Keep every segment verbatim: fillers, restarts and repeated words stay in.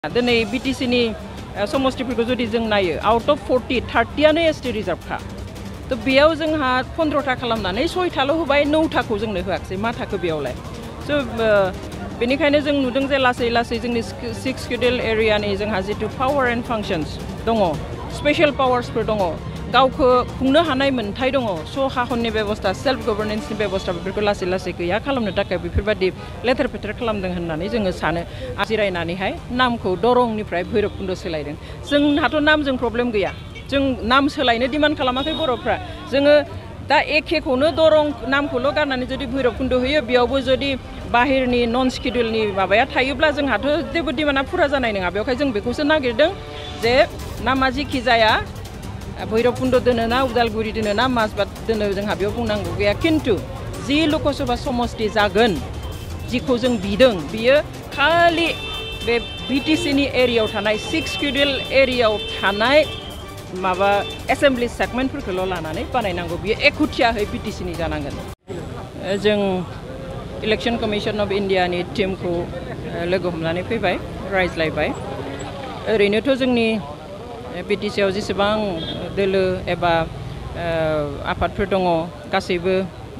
दिनै बीटीसी नि समस्तिफोरखौ जुदि जों नायो आउट अफ फोर्टी थर्टी आनो एसटी रिजार्व खा तो बेयाव जोंहा पंद्रटा खालामनानै सयटाल' होबाय नौटाखौ जोंनो होआखै मा थाखो बेयावलाय स' बेनिखायनो जों नुदों जे लासै लासै जोंनि सिक्स शेड्यूल एरियानि जोंहा जितु पावर एन्ड फांशन्स दङ स्पेशल पावार्सफोर दङ गावखौ खुंनो हानाय मोन्थाय दङ स' हाखननि बेबस्था सेल्फ गभर्नेन्सनि बेबस्था बेफोरखौ लासै लासै गैया खालामनो थाखाय बेफोरबायदि लेथेर फेथेर खालामदों होननानै जोङो सानो जिरायनानैहाय नामखौ दरंनिफ्राय भैरबकुन्द सोलायदों जोंहाथ' नामजों प्रब्लेम गैया जों नाम सोलायनो डिमान्ड खालामाखै बर'फ्रा जोङो दा एखेखौनो दरं नामखौल' गारनानै जुदि भैरबकुन्द होयो बेयावबो जुदि बाहेरनि नन स्केड्युलनि माबाया थायोब्ला जोंहाथ' जेबो डिमान्डआ फुरा जानाय नङा बेवहाय जों बेखौसो नागिरदों जे नामा जिखि जाया भैरबकुन्द दोनो ना उदालगुरि दोनो ना माजबाद दोनो जोंहा बेयाव बुंनांगौ गैया खिन्थु जि लकसभा समस्ति जागोन जिखौ जों बिदों बियो खालि बे बीटीसी नि एरियायाव थानाय सिक्स शेड्यूल एरियायाव थानाय माबा एसेम्बलि सेगमेन्टफोरखौल' लानानै बानायनांगौ बियो एखुथियाहै बीटीसी नि जानांगोन जों इलेक्शन कमिशन अफ इन्डियानि टीमखौ लोगो हमनानै फैबाय रायज्लायबाय ओरैनोथ' जोंनि बीटीसी आव जेसेबां दोलो एबा आफादफोर दङ गासैबो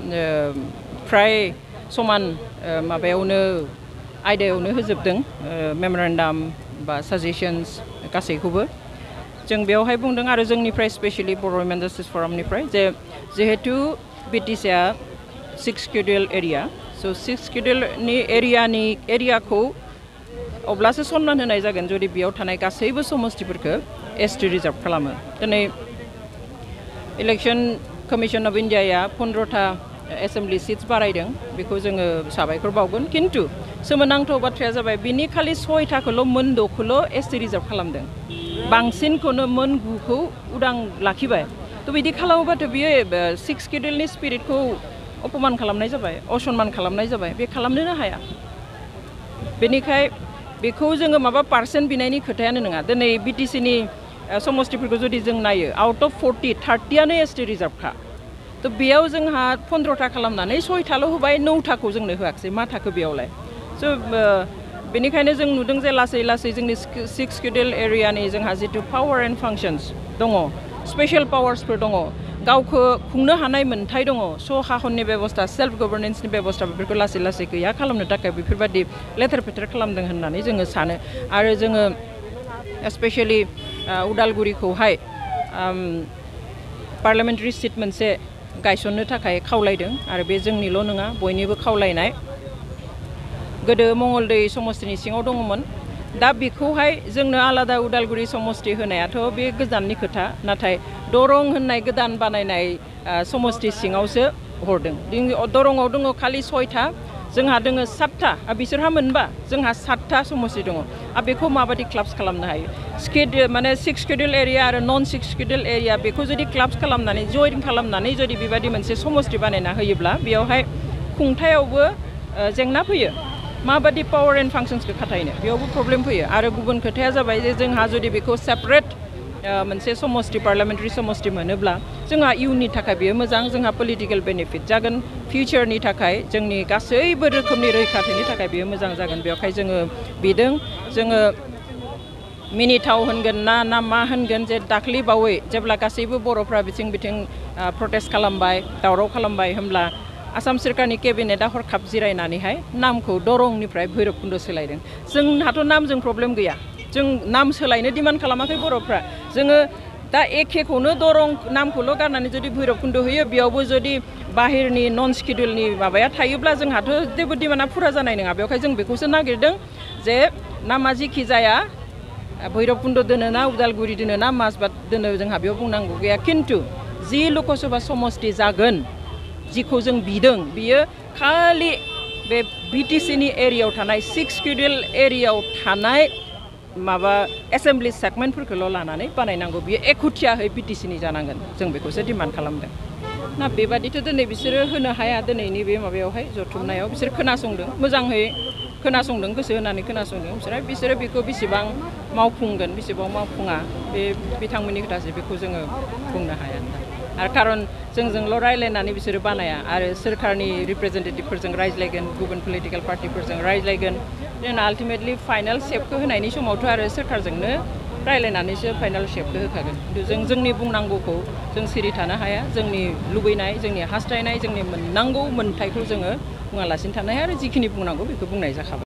फ्राय समान माबायावनो आयदायावनो होजोबदों मेमरेन्डाम बा साजेशन्स गासैखौबो जों बेवहाय बुंदों आरो जोंनिफ्राय स्पेशली बर' वुमेन जास्टिस फरामनिफ्राय जे जिहेतु बीटीसी आ सिक्स शेड्यूल एरिया स' सिक्स शेड्यूलनि एरियानि एरियाखौ अब्लासो सनमान होनाय जागोन जुदि बेयाव थानाय गासैबो समस्तिफोरखौ एसटी रिजार्व खालामो दिनै इलेक्शन कमिशन अफ इन्डियाया पन्द्रटा एसेम्बलि सिट्स बारायदों बेखौ जोङो साबायखर बावगोन खिन्थु सोमोनांथाव बाथ्राया जाबाय बिनि खालि सयटाखौल' मोन द'खौल' एसटी रिजार्व खालामदों बांसिनखौनो मोन गुखौ उदां लाखिबाय थ' बिदि खालामोबाथ' बियो सिक्स शेड्यूलनि स्पिरिटखौ अपमान खालामनाय जाबाय असनमान खालामनाय जाबाय बे खालामनोनो हाया बेनिखाय बेखौ जोङो माबा पार्सेन्ट बिनायनि खोथायानो नङा दिनै बीटीसी नि समस्तिफोरखौ जुदि जों नायो आउट अफ फोर्टी थर्टी आनो एसटी रिजार्व खा तो बेयाव जोंहा पंद्रटा खालामनानै सयटाल' होबाय नौटाखौ जोंनो होआखै मा थाखो बेयावलाय स' बेनिखायनो जों नुदों जे लासै लासै जोंनि सिक्स शेड्यूल एरियानि जोंहा जितु पावर एन्ड फांशन्स दङ स्पेशल पावार्सफोर दङ गावखौ खुंनो हानाय मोन्थाय दङ स' हाखननि बेबस्था सेल्फ गभर्नेन्सनि बेबस्था बेफोरखौ लासै लासै गैया खालामनो थाखाय बेफोरबायदि लेथेर फेथेर खालामदों होननानै जोङो सानो आरो जोङो स्पेशली उदालगुरिखौहाय पार्लियामेन्टारि सिट मोनसे गायसननो थाखाय खावलायदों आरो बे जोंनिल' नङा बयनिबो खावलायनाय गोदो मंगलदै समस्तिनि सिङाव दङमोन दा बेखौहाय जोंनो आलादा उदालगुरि समस्ति होनायाथ' बे गोजाननि खोथा नाथाय दरं होननाय गोदान बानायनाय समस्ति सिङावसो हरदों दरंआव दङ खालि सयटा जोंहा दङ सातटा बिसोरहा मोनबा जोंहा सातटा समस्ति दङ आरो बेखौ माबायदि क्लाब्स खालामनो हायो स्केड माने सिक्स शेड्यूल एरिया आरो नन सिक्स शेड्यूल एरिया बेखौ जुदि क्लाब्स खालामनानै जइन खालामनानै जुदि बेबायदि मोनसे समस्ति बानायना होयोब्ला बेयावहाय खुंथायावबो जेंना फैयो माबायदि पावर एन्ड फांशन्सखौ खाथायनो बेयावबो प्रब्लेम फैयो आरो गुबुन खोथाया जाबाय जे जोंहा जुदि बेखौ सेपारेट मोनसे समस्ति पार्लियामेन्टारि समस्ति मोनोब्ला जोंहा इयुननि थाखाय बेयो मोजां जोंहा पलिटिकेल बेनिफिट जागोन फिउचारनि थाखाय जोंनि गासैबो रोखोमनि रैखाथिनि थाखाय बेयो मोजां जागोन बेवहाय जोङो बिदों जोङो मिनिथाव होनगोन ना ना मा होनगोन जे दाख्लै बावै जेब्ला गासैबो बर'फ्रा बिथिं बिथिं प्रटेस्ट खालामबाय दावराव खालामबाय होमब्ला आसाम सोरखारनि केबिनेटआ हरखाब जिरायनानैहाय नामखौ दरंनिफ्राय भैरबकुन्द सोलायदों जोंहाथ' नामजों प्रब्लेम गैया जों नाम सोलायनो डिमान्ड खालामाखै बर'फ्रा जोङो दा एखेखौनो दरं नामखौल' गारनानै जुदि भैरबकुन्द होयो बेयावबो जुदि बाहेरनि नन स्केड्युलनि माबाया थायोब्ला जोंहाथ' जेबो डिमान्डआ फुरा जानाय नङा बेवहाय जों बेखौसो नागिरदों जे नामा जिखि जाया भैरबकुन्द दोनो ना उदालगुरि दोनो ना माजबाद दोनो जोंहा बेयाव बुंनांगौ गैया खिन्थु जि लकसभा समस्ति जागोन जिखौ जों बिदों बियो खालि बे बीटीसी नि एरियायाव थानाय सिक्स शेड्यूल एरियायाव थानाय माबा एसेम्बलि सेगमेन्टफोरखौल' लानानै बानायनांगौ बियो एखुथियाहै बीटीसी नि जानांगोन जों बेखौसो डिमान्ड खालामदों ना बेबादिथ' दिनै बिसोरो होनो हाया दिनैनि बे माबायावहाय जथुमनायाव बिसोर खोनासंदों मोजाङै खोनासंदों गोसो होनानै खोनासंदों बिसोरो बिसोरो बेखौ बेसेबां मावफुंगोन बेसेबां मावफुङा बे बिथांमोननि खोथासो बेखौ जोङो बुंनो हाया आरो खारन जोंजोंल' रायलायनानै बिसोरो बानाया आरो सोरखारनि रिप्रेजेन्टेटिभफोरजों रायज्लायगोन गुबुन पलिटिकेल पार्टिफोरजों रायज्लायगोन जोंना आल्टिमेटलि फाइनाल सेपखौ होनायनि समावथ' आरो सोरखारजोंनो रायज्लायनानैसो फाइनाल सेपखौ होखागोन खिन्थु जों जोंनि बुंनांगौखौ जों सिरि थानो हाया जोंनि लुबैनाय जोंनि हास्थायनाय जोंनि मोननांगौ मोन्थायखौ जोङो बुङालासिनो थानो हाया आरो जिखिनि बुंनांगौ बेखौ बुंनाय जाखाबाय